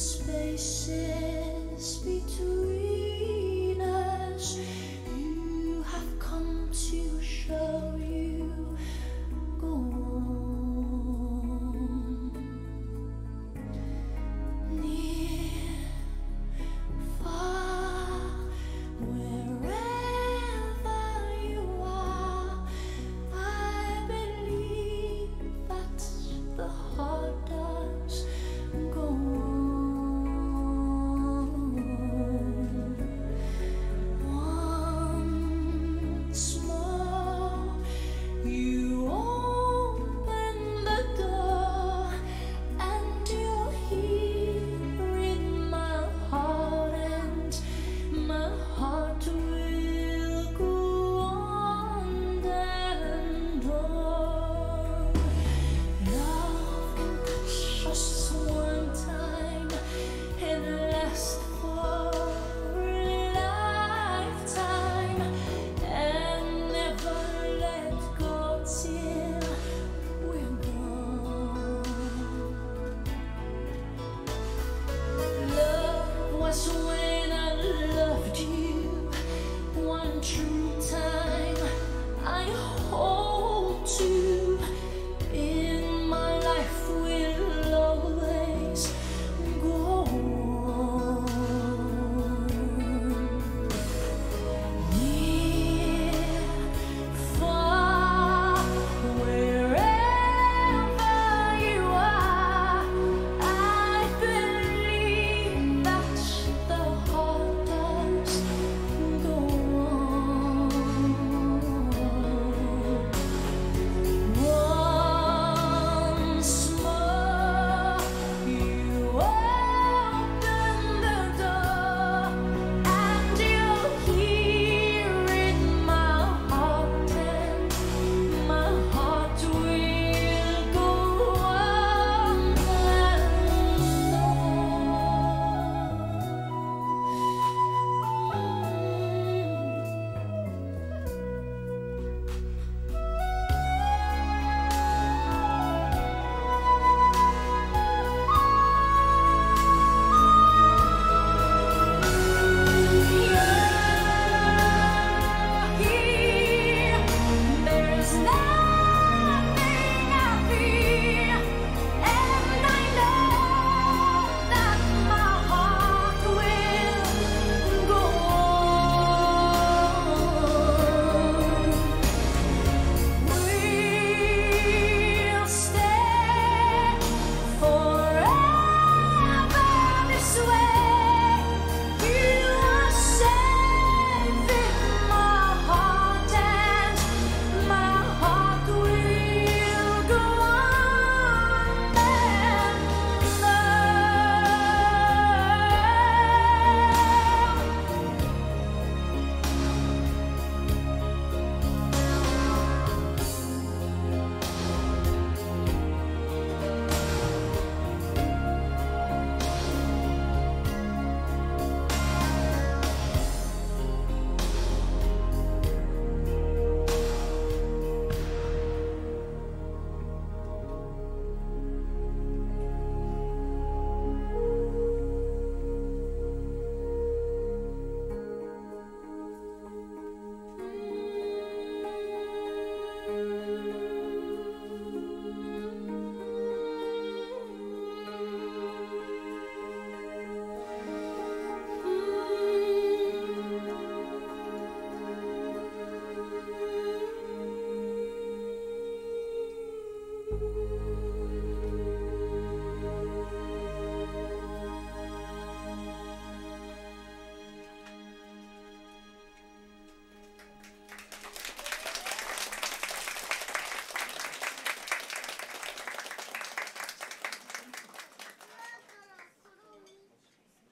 spaces between us. You have come to show you go on. Near, far, wherever you are, I believe that the heart does go on. Once more, you open the door, and you're here in my heart, and my heart will go on and on. Love can touch us one time and last for a lifetime, and never let go till we're gone. Love was when